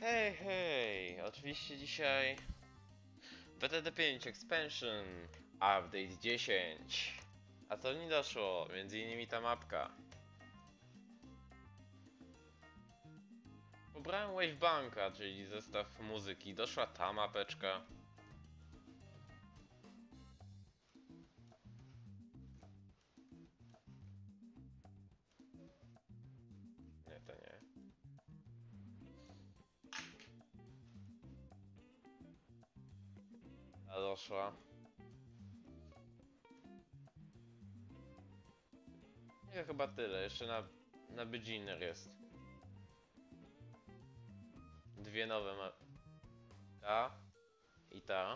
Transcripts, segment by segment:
Hej, hej! Oczywiście dzisiaj BTD 5 Expansion Update 10. A co mi doszło? Między innymi ta mapka. Pobrałem Wavebanka, czyli zestaw muzyki. Doszła ta mapeczka. Nie, to nie. A doszła. Nie, chyba tyle. Jeszcze na Beginner jest. Dwie nowe ma... Ta i ta.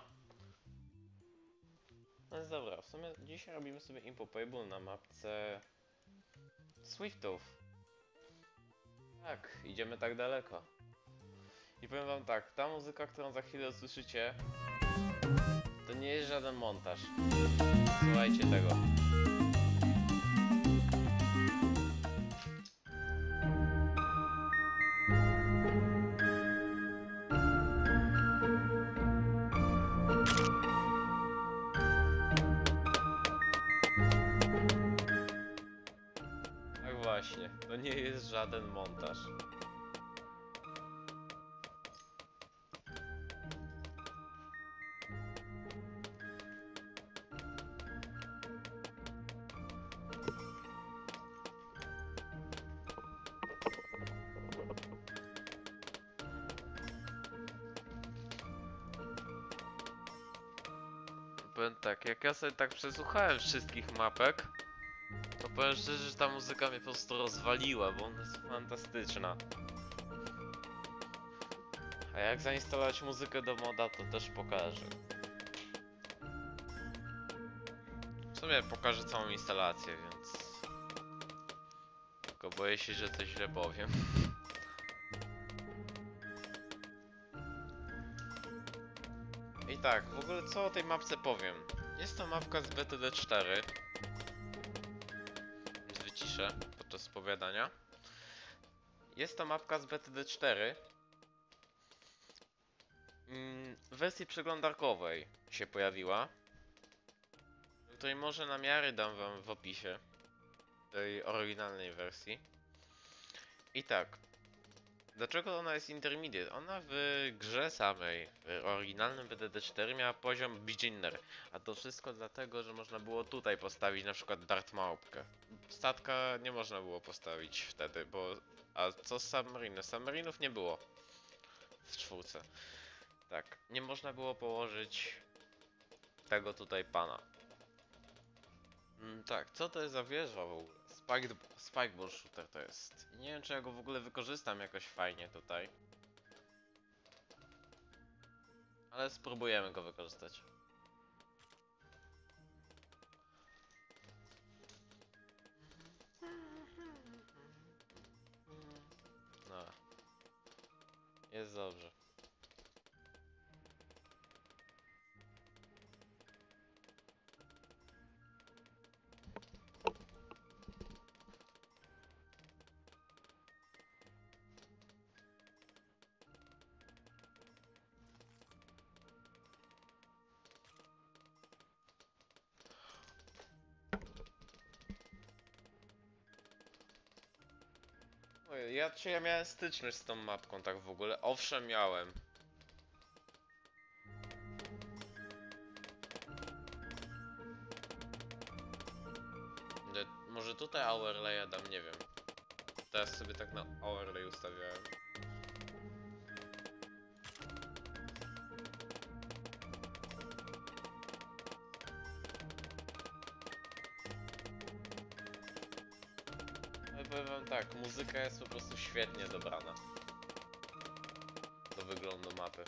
No jest dobra, w sumie dzisiaj robimy sobie Impopable na mapce Swiftów. Tak, idziemy tak daleko. I powiem wam tak, ta muzyka, którą za chwilę usłyszycie, to nie jest żaden montaż. Słuchajcie tego. Tak właśnie, to nie jest żaden montaż. Powiem tak, jak ja sobie tak przesłuchałem wszystkich mapek, to powiem szczerze, że ta muzyka mnie po prostu rozwaliła, bo ona jest fantastyczna. A jak zainstalować muzykę do moda, to też pokażę. W sumie pokażę całą instalację, więc... Tylko boję się, że coś źle powiem. I tak, w ogóle co o tej mapce powiem? Jest to mapka z BTD 4. Więc wyciszę podczas spowiadania. Jest to mapka z BTD 4. W wersji przeglądarkowej się pojawiła. Której może namiary dam wam w opisie. Tej oryginalnej wersji. I tak. Dlaczego ona jest intermediate? Ona w grze samej, w oryginalnym BTD 4 miała poziom beginner. A to wszystko dlatego, że można było tutaj postawić na przykład dart małpkę. Statka nie można było postawić wtedy, bo... A co z submarinów? Submarinów nie było w czwórce. Tak, nie można było położyć tego tutaj pana. Tak, co to jest za wieża w ogóle? Spikeball shooter to jest. Nie wiem, czy ja go w ogóle wykorzystam jakoś fajnie tutaj. Ale spróbujemy go wykorzystać. No. Jest dobrze. Ojej, ja miałem styczność z tą mapką tak w ogóle? Owszem, miałem. Może tutaj overlaya dam, nie wiem. Teraz sobie tak na overlay ustawiałem. Ale powiem wam tak, muzyka jest po prostu świetnie dobrana do wyglądu mapy.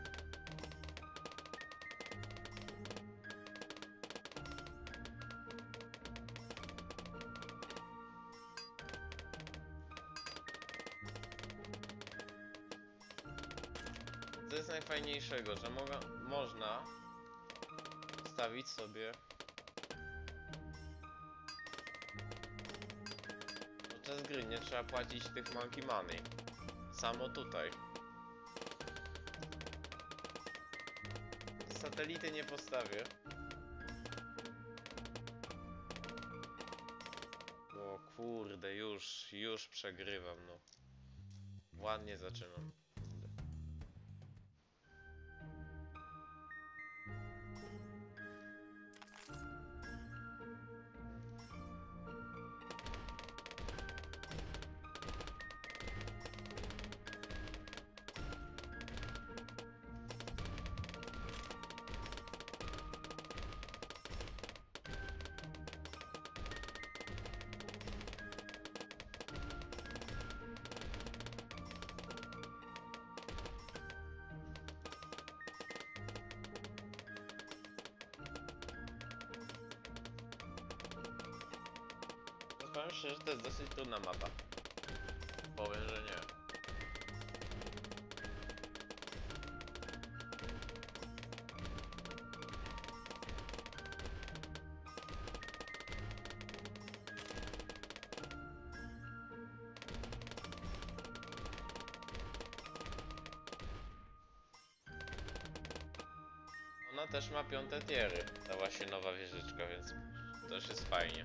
To jest najfajniejszego, że można stawić sobie podczas gry, nie trzeba płacić tych monkey money. Samo tutaj. satelity nie postawię. O kurde, już przegrywam, no. Ładnie zaczynam. Powiem szczerze, że to jest dosyć trudna mapa. Powiem, że nie. Ona też ma 5 tiery, ta właśnie nowa wieżyczka, więc też jest fajnie.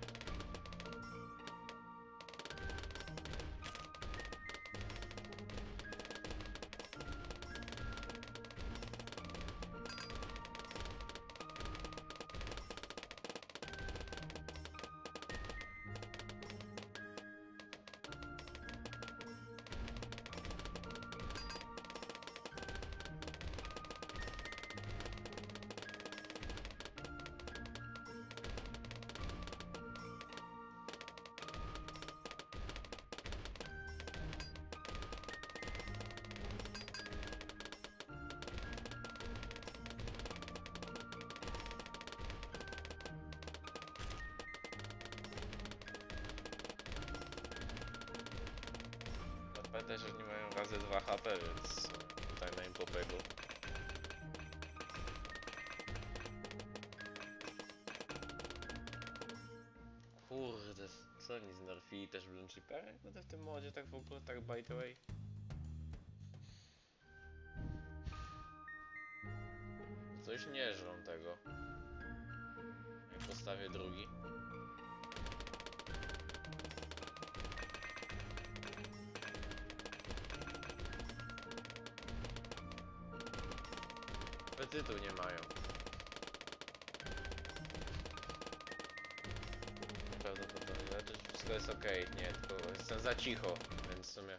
Pamiętaj, że nie mają razy 2 HP, więc tutaj na impopegu. Kurde, co oni znerfili też Bloon Chipper? Jak będę w tym modzie tak w ogóle, tak by the way? Coś nie żrą tego. Jak postawię drugi. Apetytu nie mają. Prawdopodobnie, znaczy wszystko jest ok, nie, tylko jestem za cicho, więc w sumie...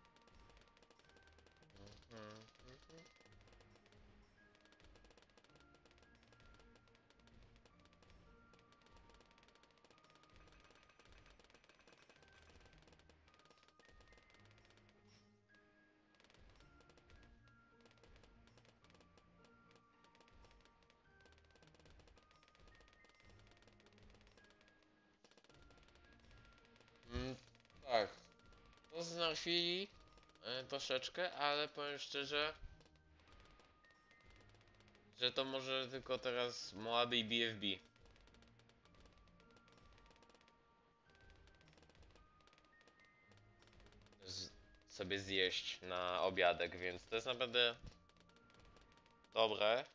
Tak, to znerfili troszeczkę, ale powiem szczerze, że to może tylko teraz Moaby i BFB sobie zjeść na obiadek, więc to jest naprawdę dobre.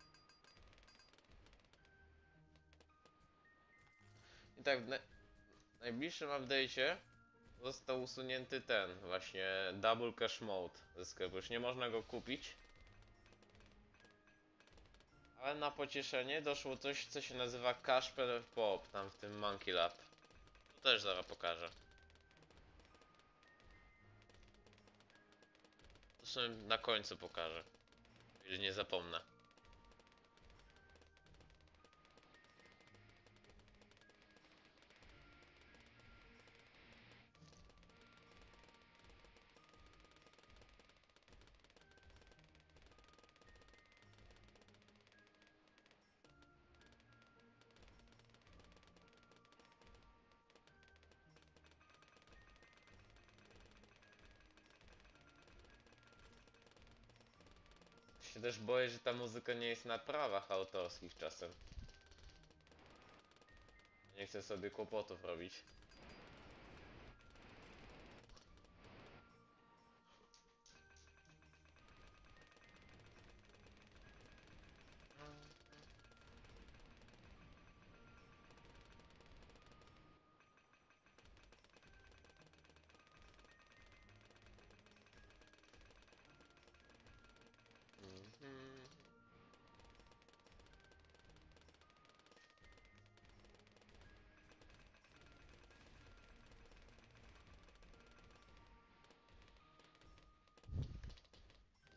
I tak w najbliższym update'cie został usunięty ten właśnie Double Cash Mode ze sklepu. Już nie można go kupić. Ale na pocieszenie doszło coś, co się nazywa Cash Per Pop, tam w tym Monkey Lab. To też zaraz pokażę. To sobie na końcu pokażę, jeżeli nie zapomnę. Się też boję, że ta muzyka nie jest na prawach autorskich czasem. Nie chcę sobie kłopotów robić.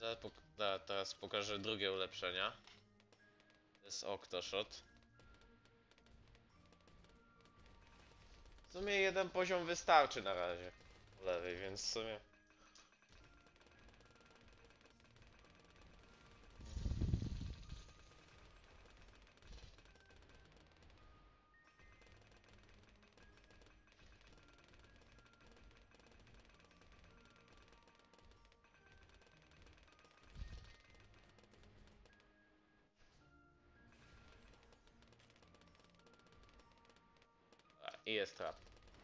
Teraz pokażę drugie ulepszenia. To jest Octoshot. W sumie jeden poziom wystarczy na razie. Po lewej, więc w sumie... I jest trap.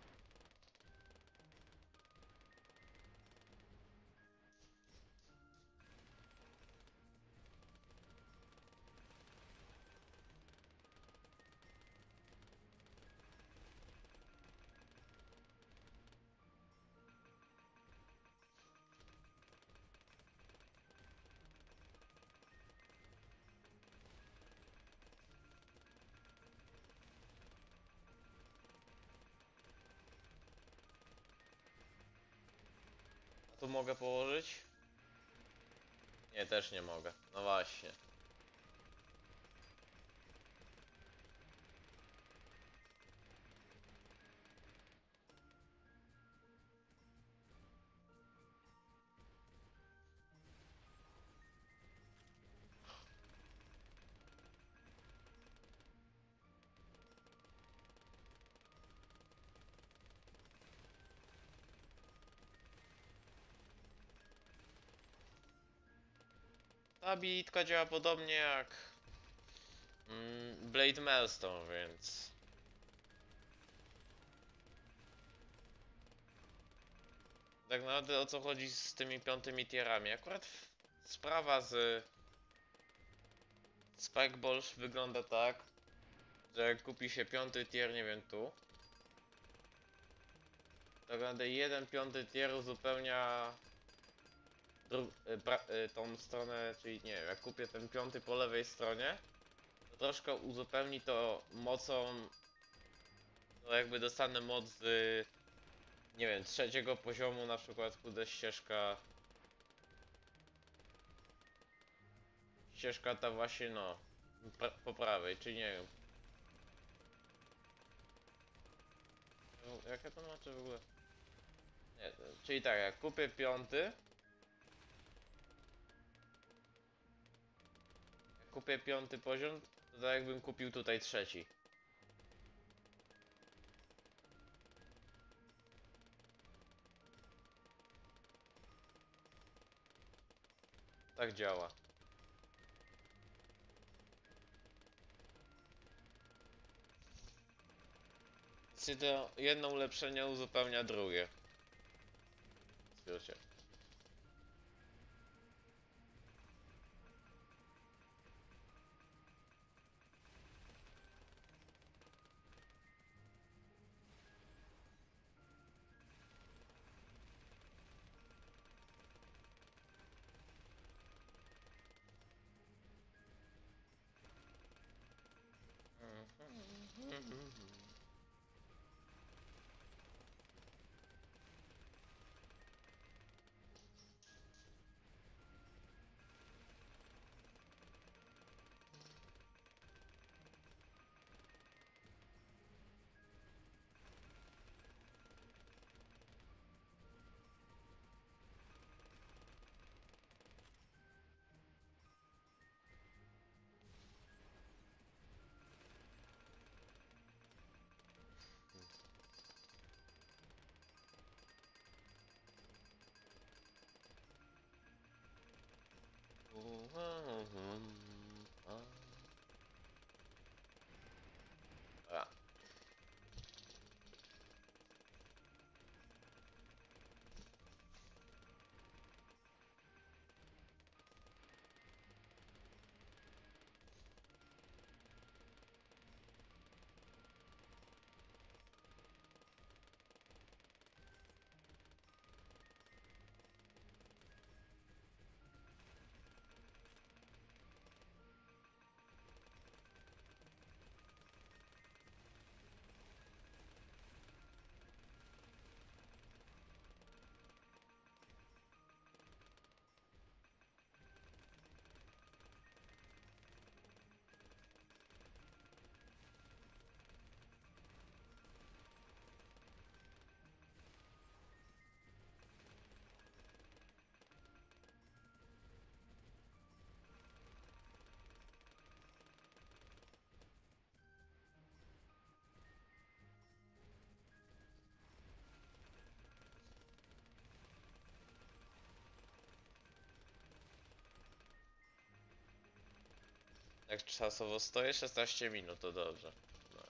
A tu mogę położyć? Nie, też nie mogę. No właśnie. Ta bitka działa podobnie jak Blade Maelstone, więc... Tak naprawdę o co chodzi z tymi piątymi tierami? Akurat sprawa z Spikeballs wygląda tak, że jak kupi się piąty tier, nie wiem tu, tak naprawdę jeden piąty tier uzupełnia tą stronę, czyli nie wiem, jak kupię ten piąty po lewej stronie, to troszkę uzupełni to mocą, no jakby dostanę moc z, nie wiem, trzeciego poziomu, na przykład kudę ścieżka ta właśnie, no, po prawej, czy nie wiem, jak ja to znaczy w ogóle? Nie, czyli tak, jak kupię piąty, poziom, to tak jakbym kupił tutaj trzeci. Tak działa. Czyli to jedno ulepszenie uzupełnia drugie. W skrócie. Dobra. Jak czasowo stoję? 16 minut, to dobrze. No.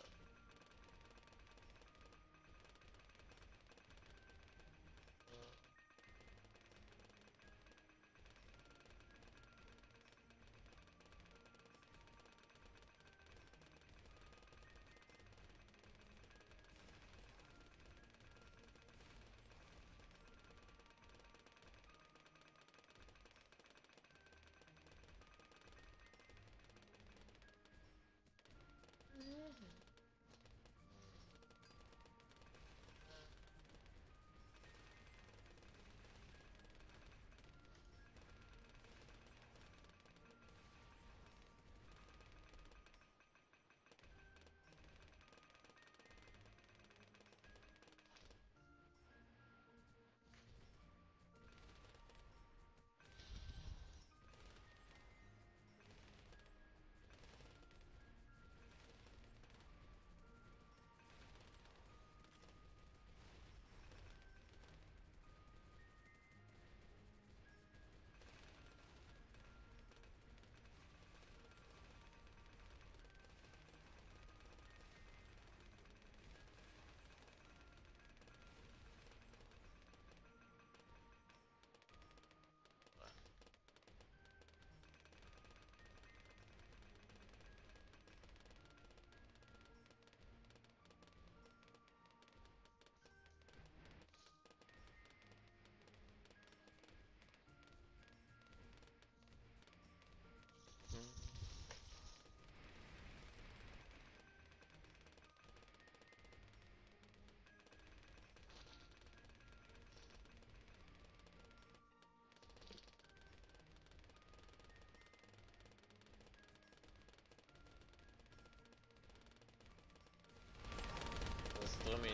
Ten strumień.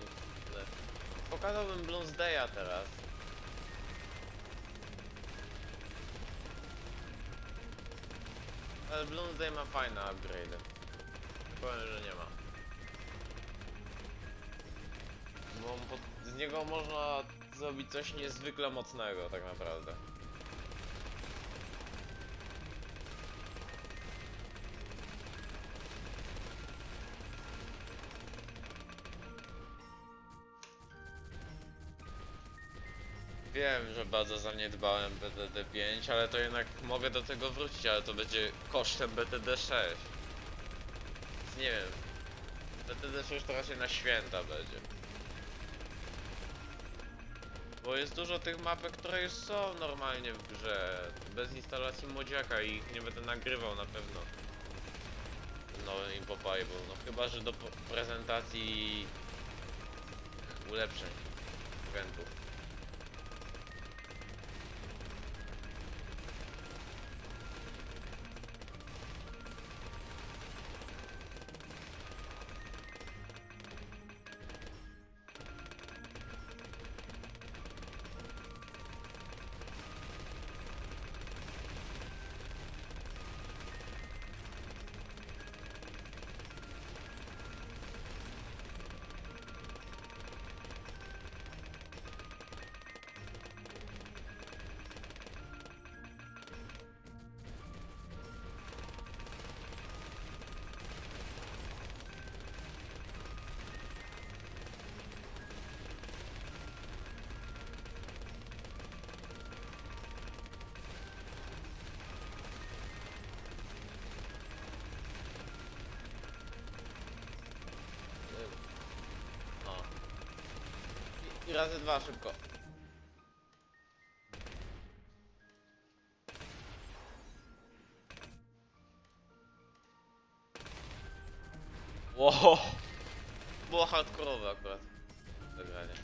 Pokazałbym Bloomsdaya teraz. Ale Bloomsday ma fajne upgrade. Powiem, że nie ma. Bo z niego można zrobić coś niezwykle mocnego tak naprawdę. Wiem, że bardzo zaniedbałem BTD 5, ale to jednak mogę do tego wrócić, ale to będzie kosztem BTD 6. Więc nie wiem. BTD 6 to raczej na święta będzie. Bo jest dużo tych mapek, które już są normalnie w grze. Bez instalacji modziaka i ich nie będę nagrywał na pewno. No Impossible, no chyba, że do prezentacji ulepszeń eventów. I razy dwa szybko. Wow. Było hardkorowe akurat. Zagranie.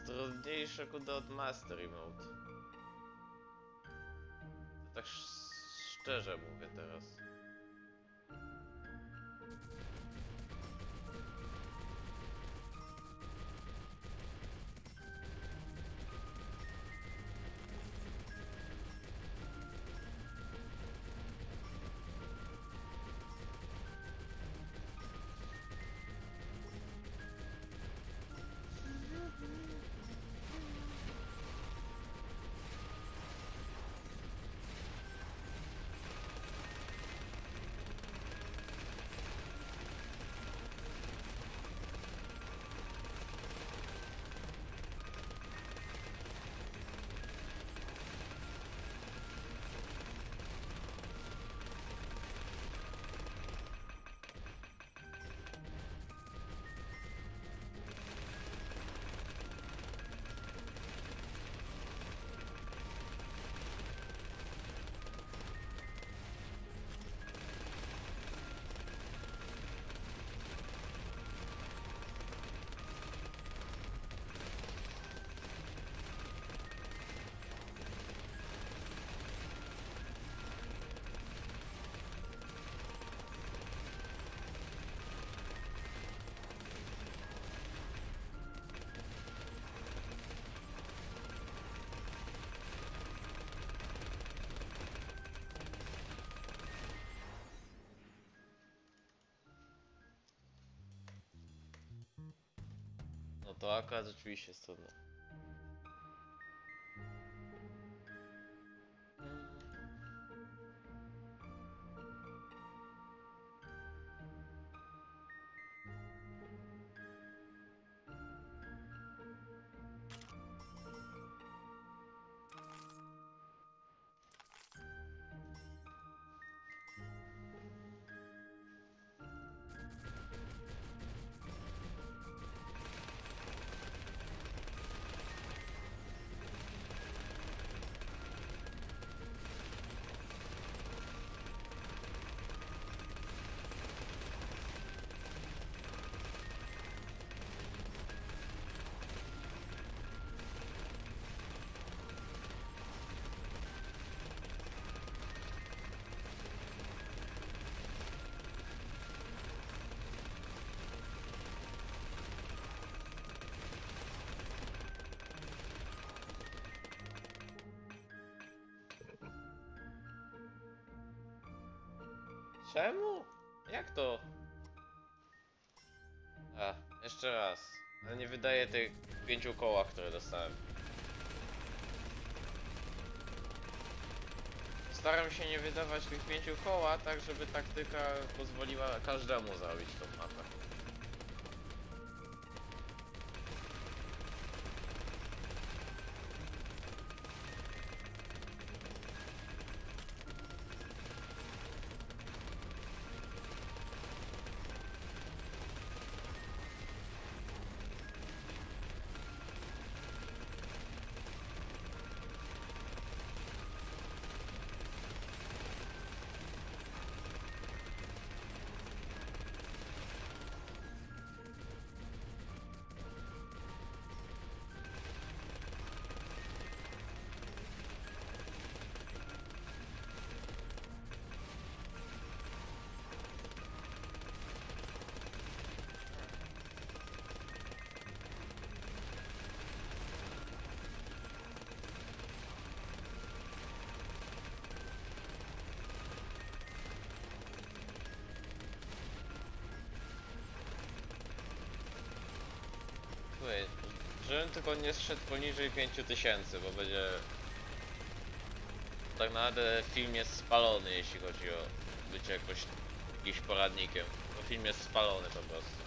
trudniejsze kuda od Mastery Mode. To tak szczerze mówię teraz. No to akurat rzeczywiście jest trudne. Czemu? Jak to? A, jeszcze raz. Ale nie wydaje tych 5 koła, które dostałem. Staram się nie wydawać tych 5 koła, tak żeby taktyka pozwoliła każdemu zabić tą mapę. Słuchaj, żebym tylko nie zszedł poniżej 5000, bo będzie... Tak naprawdę film jest spalony, jeśli chodzi o bycie jakimś poradnikiem. Bo film jest spalony po prostu.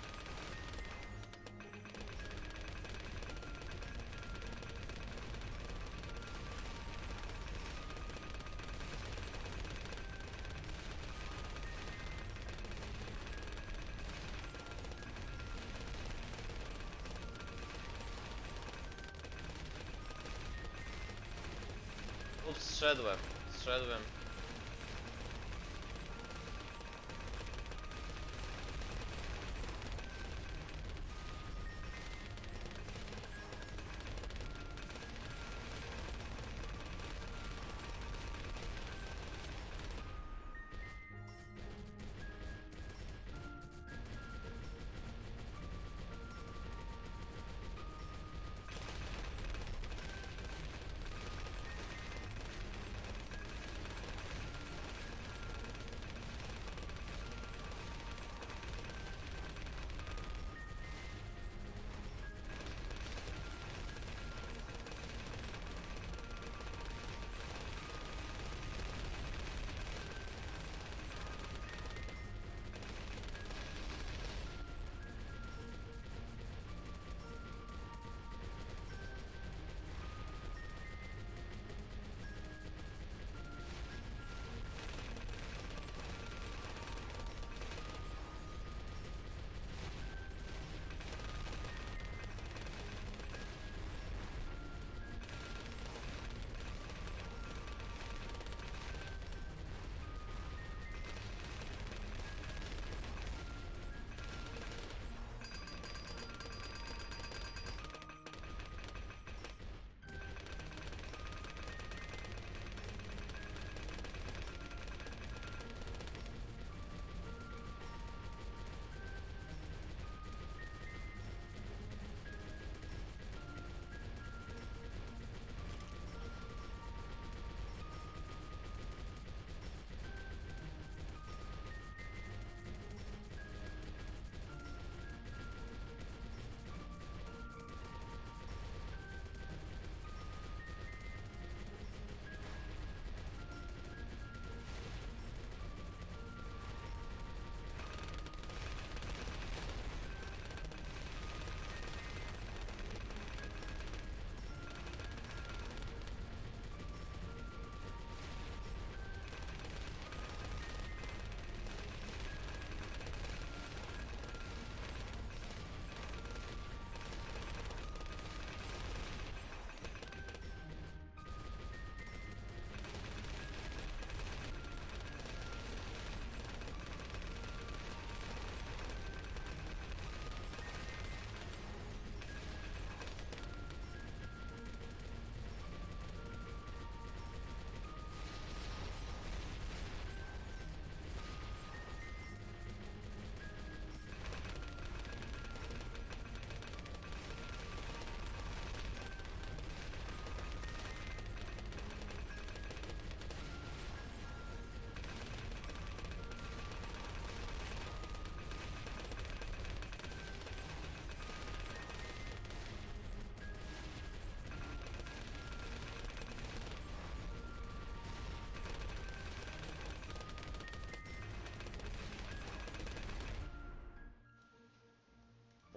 Ups, zszedłem.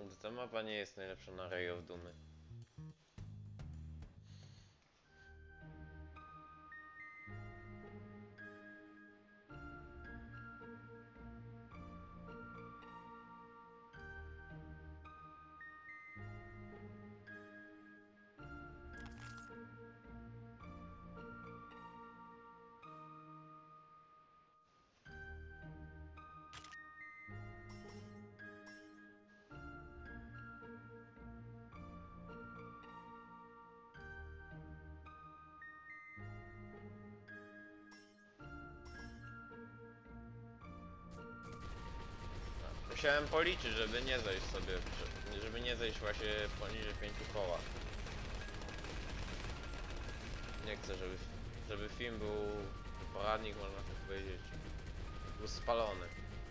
Ta mapa nie jest najlepsza na Ray of Doomy. Musiałem policzyć, żeby nie zejść sobie, żeby nie zejść właśnie poniżej 5 koła. Nie chcę, żeby film był, poradnik można tak powiedzieć, był spalony.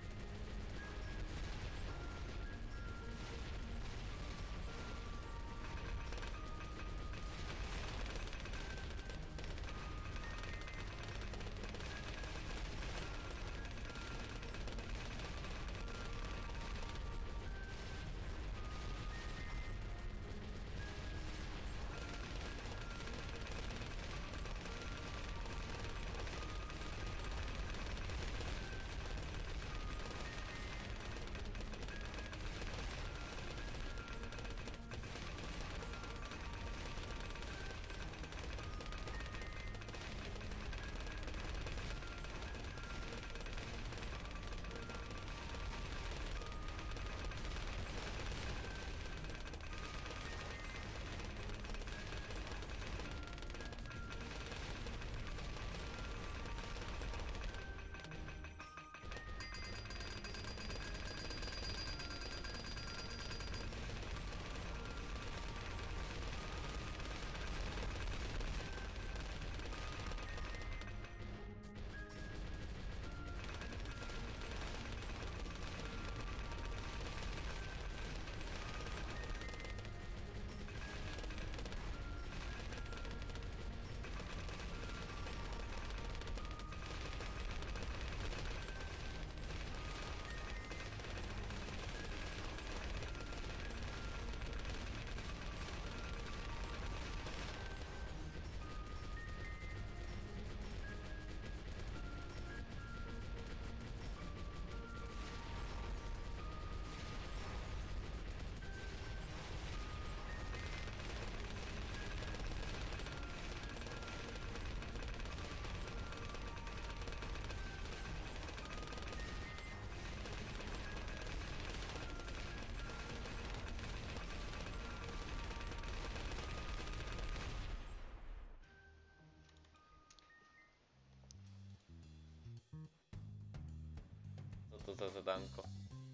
Co to za zadanko?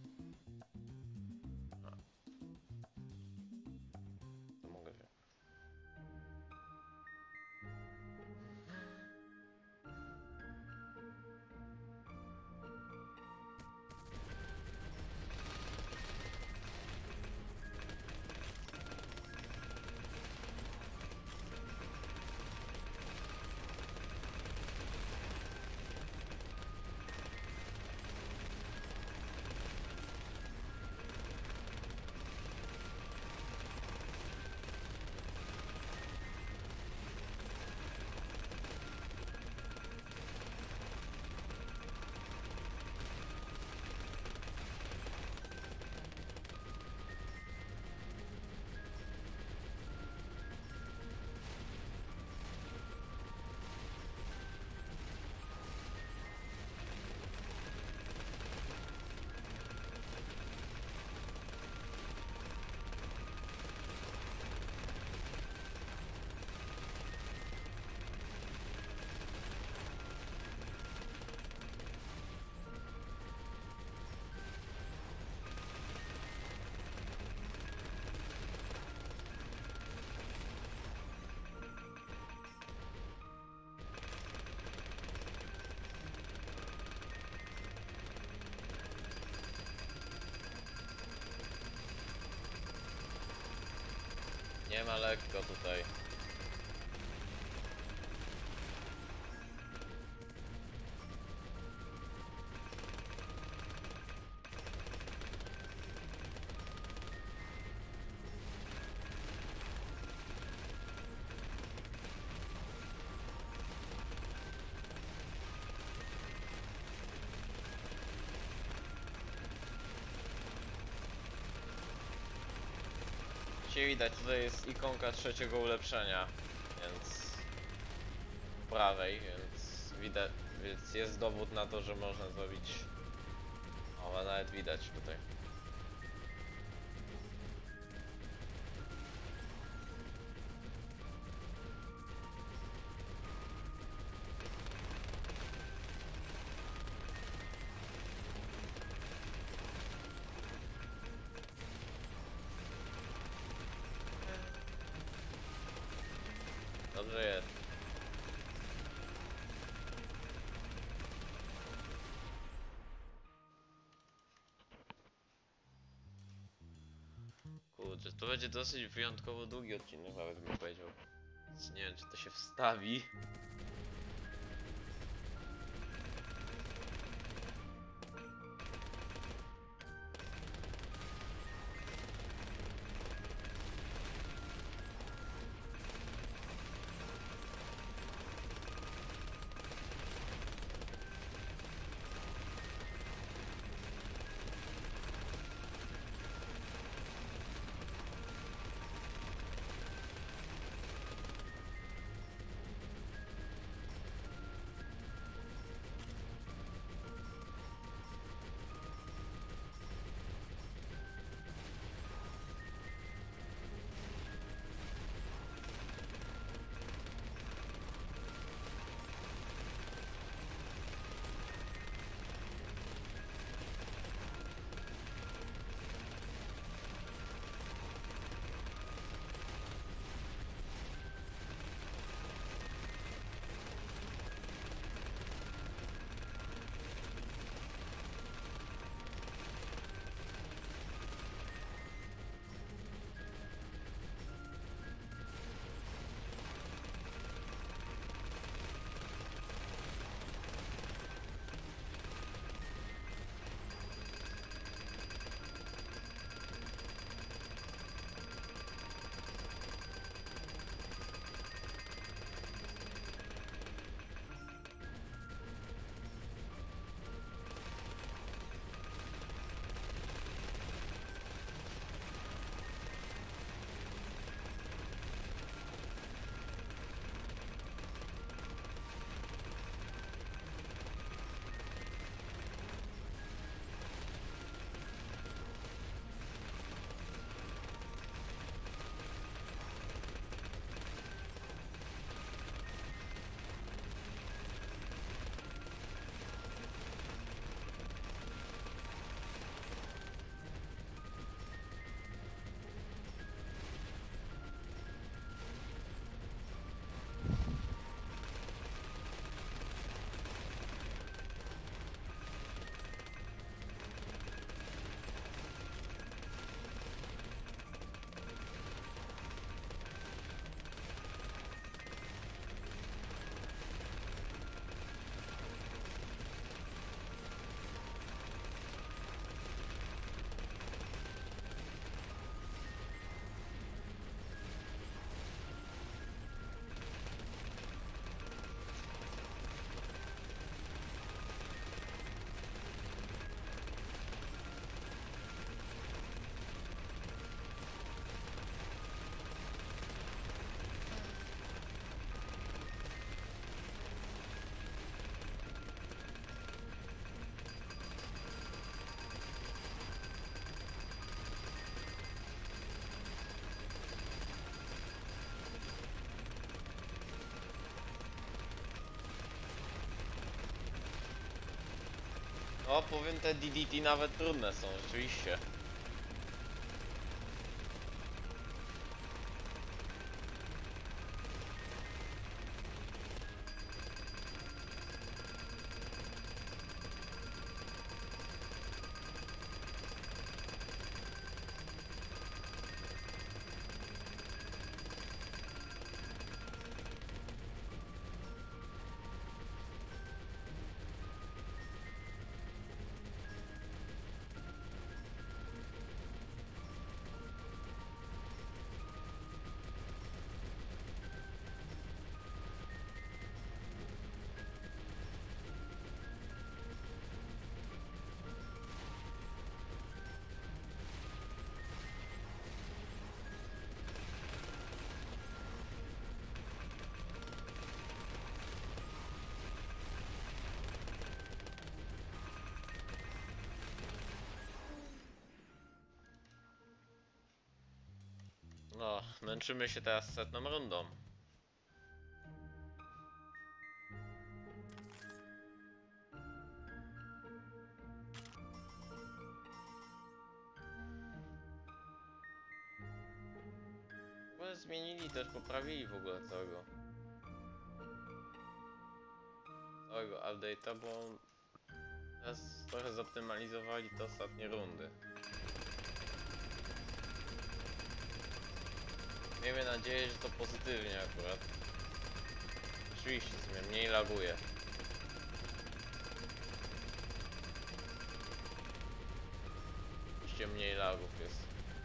A. To mogę wziąć. Nie ma lekko tutaj. właśnie widać, tutaj jest ikonka trzeciego ulepszenia, więc po prawej, więc widać, więc jest dowód na to, że można zrobić. O, nawet widać tutaj. Dobrze jest. Kurczę, to będzie dosyć wyjątkowo długi odcinek, nawet bym powiedział. Więc nie wiem, czy to się wstawi. No, powiem, te DDT nawet trudne są, rzeczywiście. męczymy się teraz setną rundą. W ogóle zmienili też, poprawili w ogóle całego update'a, bo teraz trochę zoptymalizowali te ostatnie rundy. Miejmy nadzieję, że to pozytywnie akurat. Oczywiście sobie mniej laguje. Oczywiście mniej lagów jest.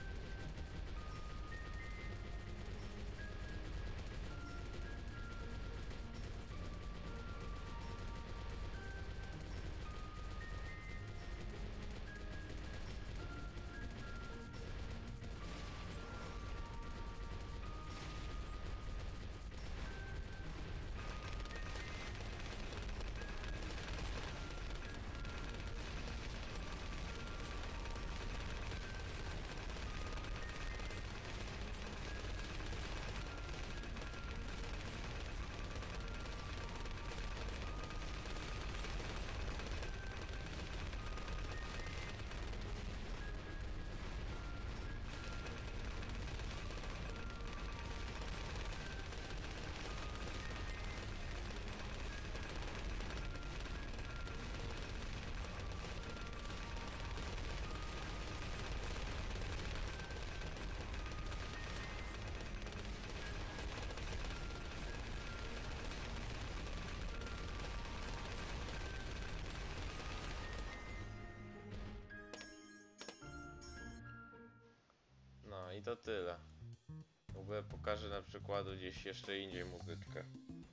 No i to tyle. W ogóle pokażę na przykładu gdzieś jeszcze indziej muzyczkę.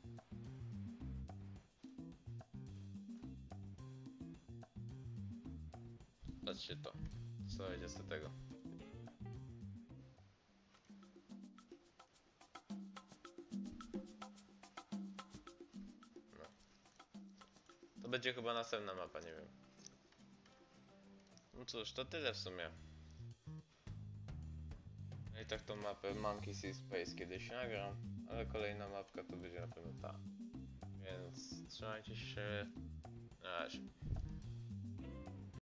Patrzcie to. Co będzie z tego? No. To będzie chyba następna mapa, nie wiem. No cóż, to tyle w sumie. No i tak tą mapę Monkey See Space kiedyś nagram, ale kolejna mapka to będzie na pewno ta. Więc trzymajcie się. Na razie.